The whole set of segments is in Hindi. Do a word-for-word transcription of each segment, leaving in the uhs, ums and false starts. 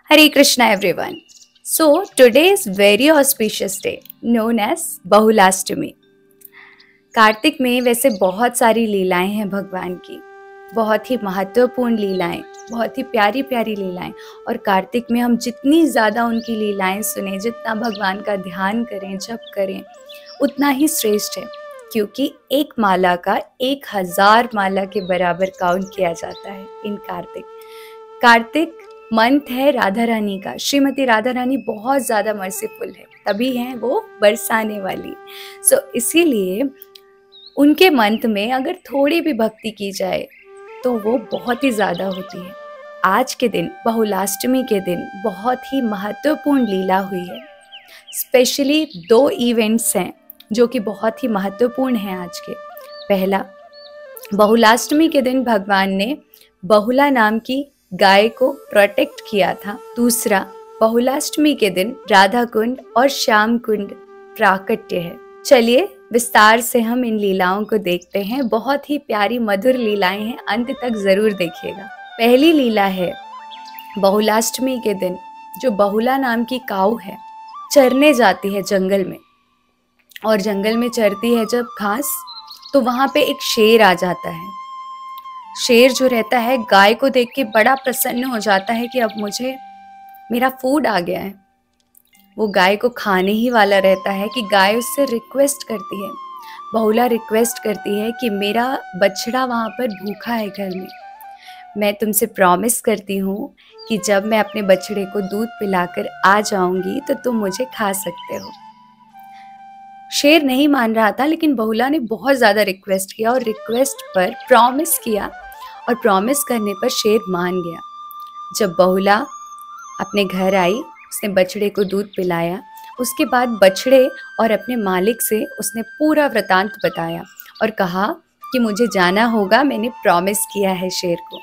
Hare Krishna everyone. So today is very auspicious day known as Bahulashtami. Kartik में वैसे बहुत सारी लीलाएं हैं भगवान की, बहुत ही महत्वपूर्ण लीलाएं, बहुत ही प्यारी प्यारी लीलाएं। और कार्तिक में हम जितनी ज़्यादा उनकी लीलाएं सुने, जितना भगवान का ध्यान करें, जप करें, उतना ही श्रेष्ठ है, क्योंकि एक माला का एक हजार माला के बराबर काउंट किया जाता है इन कार्तिक। कार्तिक मंथ है राधा रानी का। श्रीमती राधा रानी बहुत ज़्यादा मर्सीफुल है, तभी हैं वो बरसाने वाली। सो so, इसीलिए उनके मंथ में अगर थोड़ी भी भक्ति की जाए तो वो बहुत ही ज़्यादा होती है। आज के दिन, बहुलाष्टमी के दिन, बहुत ही महत्वपूर्ण लीला हुई है। स्पेशली दो इवेंट्स हैं जो कि बहुत ही महत्वपूर्ण हैं आज के। पहला, बहुलाष्टमी के दिन भगवान ने बहुला नाम की गाय को प्रोटेक्ट किया था। दूसरा, बहुलाष्टमी के दिन राधा कुंड और श्याम कुंड प्राकट्य है। चलिए विस्तार से हम इन लीलाओं को देखते हैं। बहुत ही प्यारी मधुर लीलाएं हैं, अंत तक जरूर देखिएगा। पहली लीला है बहुलाष्टमी के दिन, जो बहुला नाम की काऊ है, चरने जाती है जंगल में, और जंगल में चरती है जब घास, तो वहां पे एक शेर आ जाता है। शेर जो रहता है गाय को देख के बड़ा प्रसन्न हो जाता है कि अब मुझे मेरा फूड आ गया है। वो गाय को खाने ही वाला रहता है कि गाय उससे रिक्वेस्ट करती है, बहुला रिक्वेस्ट करती है कि मेरा बछड़ा वहाँ पर भूखा है घर में, मैं तुमसे प्रॉमिस करती हूँ कि जब मैं अपने बछड़े को दूध पिलाकर आ जाऊंगी तो तुम मुझे खा सकते हो। शेर नहीं मान रहा था, लेकिन बहुला ने बहुत ज़्यादा रिक्वेस्ट किया और रिक्वेस्ट पर प्रॉमिस किया, और प्रॉमिस करने पर शेर मान गया। जब बहुला अपने घर आई, उसने बछड़े को दूध पिलाया। उसके बाद बछड़े और अपने मालिक से उसने पूरा वृतांत बताया और कहा कि मुझे जाना होगा, मैंने प्रॉमिस किया है शेर को।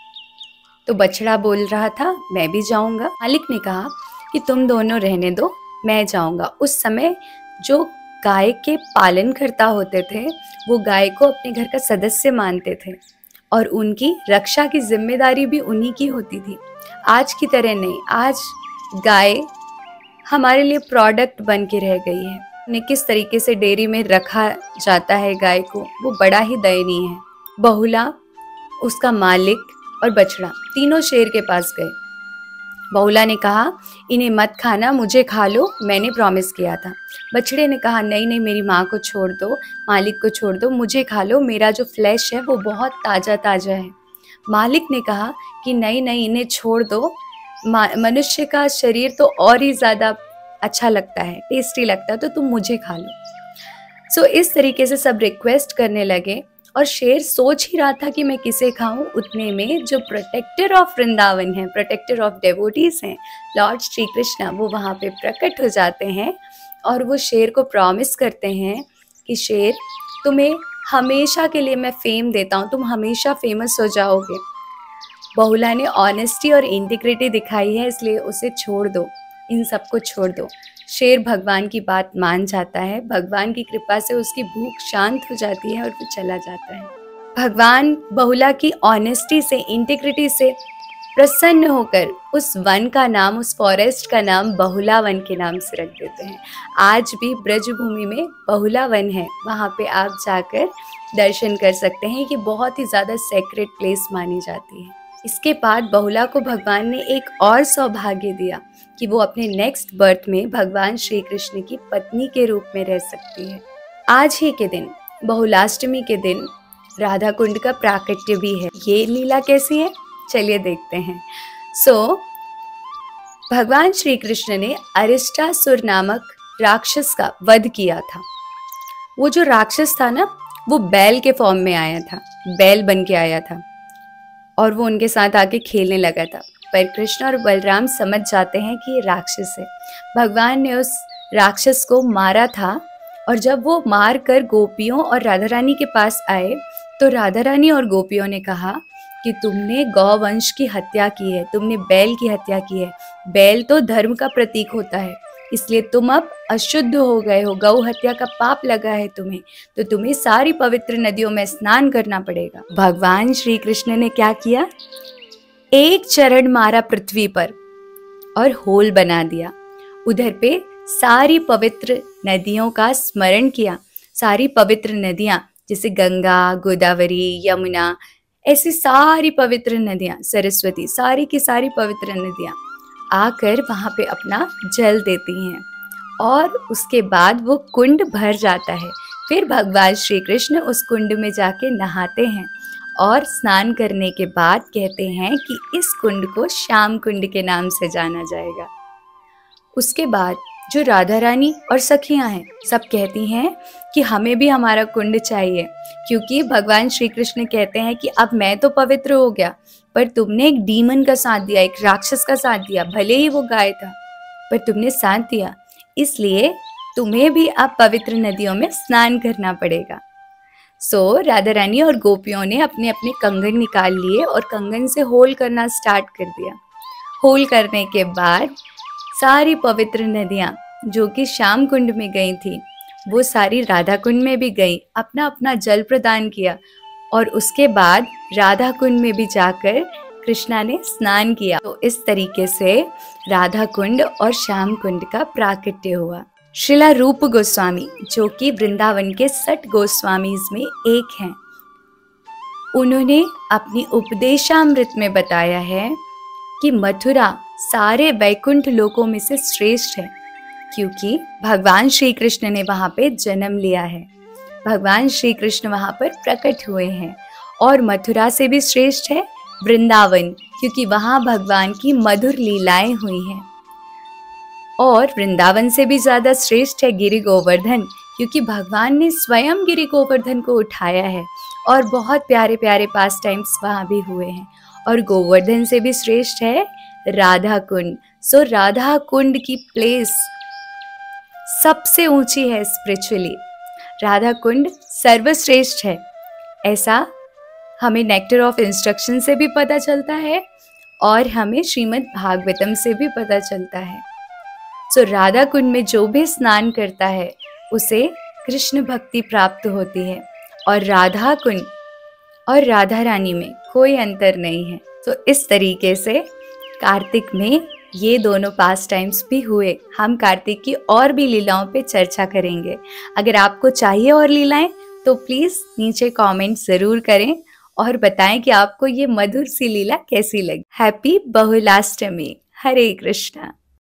तो बछड़ा बोल रहा था मैं भी जाऊंगा। मालिक ने कहा कि तुम दोनों रहने दो, मैं जाऊंगा। उस समय जो गाय के पालन करता होते थे वो गाय को अपने घर का सदस्य मानते थे और उनकी रक्षा की जिम्मेदारी भी उन्हीं की होती थी। आज की तरह नहीं, आज गाय हमारे लिए प्रोडक्ट बन के रह गई है। उन्हें किस तरीके से डेयरी में रखा जाता है गाय को, वो बड़ा ही दयनीय है। बहुला, उसका मालिक और बछड़ा तीनों शेर के पास गए। बहुला ने कहा इन्हें मत खाना, मुझे खा लो, मैंने प्रॉमिस किया था। बछड़े ने कहा नहीं नहीं, मेरी माँ को छोड़ दो, मालिक को छोड़ दो, मुझे खा लो, मेरा जो फ्लैश है वो बहुत ताज़ा ताज़ा है। मालिक ने कहा कि नहीं नहीं, इन्हें छोड़ दो, मनुष्य का शरीर तो और ही ज़्यादा अच्छा लगता है, टेस्टी लगता है, तो तुम मुझे खा लो। सो इस तरीके से सब रिक्वेस्ट करने लगे और शेर सोच ही रहा था कि मैं किसे खाऊं। उतने में जो प्रोटेक्टर ऑफ वृंदावन है, प्रोटेक्टर ऑफ डेवोटीज हैं, लॉर्ड श्री कृष्णा, वो वहाँ पे प्रकट हो जाते हैं और वो शेर को प्रॉमिस करते हैं कि शेर, तुम्हें हमेशा के लिए मैं फेम देता हूँ, तुम हमेशा फेमस हो जाओगे। बहुला ने ऑनेस्टी और इंटीग्रिटी दिखाई है, इसलिए उसे छोड़ दो, इन सबको छोड़ दो। शेर भगवान की बात मान जाता है, भगवान की कृपा से उसकी भूख शांत हो जाती है और वो चला जाता है। भगवान बहुला की ऑनेस्टी से, इंटीग्रिटी से प्रसन्न होकर उस वन का नाम, उस फॉरेस्ट का नाम बहुला वन के नाम से रख देते हैं। आज भी ब्रजभूमि में बहुला वन है, वहाँ पे आप जाकर दर्शन कर सकते हैं। ये बहुत ही ज़्यादा सेक्रेट प्लेस मानी जाती है। इसके बाद बहुला को भगवान ने एक और सौभाग्य दिया कि वो अपने नेक्स्ट बर्थ में भगवान श्री कृष्ण की पत्नी के रूप में रह सकती है। आज ही के दिन, बहुलाष्टमी के दिन, राधा कुंड का प्राकट्य भी है। ये लीला कैसी है, चलिए देखते हैं। सो so, भगवान श्री कृष्ण ने अरिष्टासुर नामक राक्षस का वध किया था। वो जो राक्षस था ना, वो बैल के फॉर्म में आया था, बैल बन के आया था, और वो उनके साथ आके खेलने लगा था। पर कृष्ण और बलराम समझ जाते हैं कि ये राक्षस है। भगवान ने उस राक्षस को मारा था, और जब वो मार कर गोपियों और राधा रानी के पास आए तो राधा रानी और गोपियों ने कहा कि तुमने गौवंश की हत्या की है, तुमने बैल की हत्या की है। बैल तो धर्म का प्रतीक होता है, इसलिए तुम अब अशुद्ध हो गए हो, गौ हत्या का पाप लगा है तुम्हें, तो तुम्हें सारी पवित्र नदियों में स्नान करना पड़ेगा। भगवान श्री कृष्ण ने क्या किया, एक चरण मारा पृथ्वी पर और होल बना दिया। उधर पे सारी पवित्र नदियों का स्मरण किया। सारी पवित्र नदियां जैसे गंगा, गोदावरी, यमुना, ऐसी सारी पवित्र नदियां, सरस्वती, सारी की सारी पवित्र नदियां आकर वहां पे अपना जल देती हैं और उसके बाद वो कुंड भर जाता है। फिर भगवान श्री कृष्ण उस कुंड में जाके नहाते हैं और स्नान करने के बाद कहते हैं कि इस कुंड को श्याम कुंड के नाम से जाना जाएगा। उसके बाद जो राधा रानी और सखियां हैं सब कहती हैं कि हमें भी हमारा कुंड चाहिए, क्योंकि भगवान श्री कृष्ण कहते हैं कि अब मैं तो पवित्र हो गया, पर तुमने एक डीमन का साथ दिया, एक राक्षस का साथ दिया, भले ही वो गाय था पर तुमने साथ दिया, इसलिए तुम्हें भी अब पवित्र नदियों में स्नान करना पड़ेगा। सो राधा रानी और गोपियों ने अपने अपने कंगन निकाल लिए और कंगन से होल करना स्टार्ट कर दिया। होल करने के बाद सारी पवित्र नदियां जो कि श्याम कुंड में गई थी वो सारी राधा कुंड में भी गई, अपना अपना जल प्रदान किया और उसके बाद राधा कुंड में भी जाकर कृष्णा ने स्नान किया। तो इस तरीके से राधा कुंड और श्याम कुंड का प्राकट्य हुआ। श्रीला रूप गोस्वामी जो कि वृंदावन के सठ गोस्वामीज में एक हैं, उन्होंने अपनी उपदेशामृत में बताया है कि मथुरा सारे वैकुंठ लोकों में से श्रेष्ठ है, क्योंकि भगवान श्री कृष्ण ने वहां पे जन्म लिया है, भगवान श्री कृष्ण वहां पर प्रकट हुए हैं। और मथुरा से भी श्रेष्ठ है वृंदावन, क्योंकि वहां भगवान की मधुर लीलाएं हुई हैं। और वृंदावन से भी ज्यादा श्रेष्ठ है गिरि गोवर्धन, क्योंकि भगवान ने स्वयं गिरि गोवर्धन को उठाया है और बहुत प्यारे प्यारे पास टाइम्स वहां भी हुए हैं। और गोवर्धन से भी श्रेष्ठ है राधा कुंड। सो राधा कुंड की प्लेस सबसे ऊंची है स्पिरिचुअली, राधा कुंड सर्वश्रेष्ठ है, ऐसा हमें नेक्टर ऑफ इंस्ट्रक्शन से भी पता चलता है और हमें श्रीमद् भागवतम से भी पता चलता है। सो राधा कुंड में जो भी स्नान करता है उसे कृष्ण भक्ति प्राप्त होती है और राधा कुंड और राधा रानी में कोई अंतर नहीं है। तो इस तरीके से कार्तिक में ये दोनों पास टाइम्स भी हुए। हम कार्तिक की और भी लीलाओं पे चर्चा करेंगे। अगर आपको चाहिए और लीलाएं तो प्लीज नीचे कमेंट जरूर करें और बताएं कि आपको ये मधुर सी लीला कैसी लगी। हैप्पी बहुलाष्टमी। हरे कृष्णा।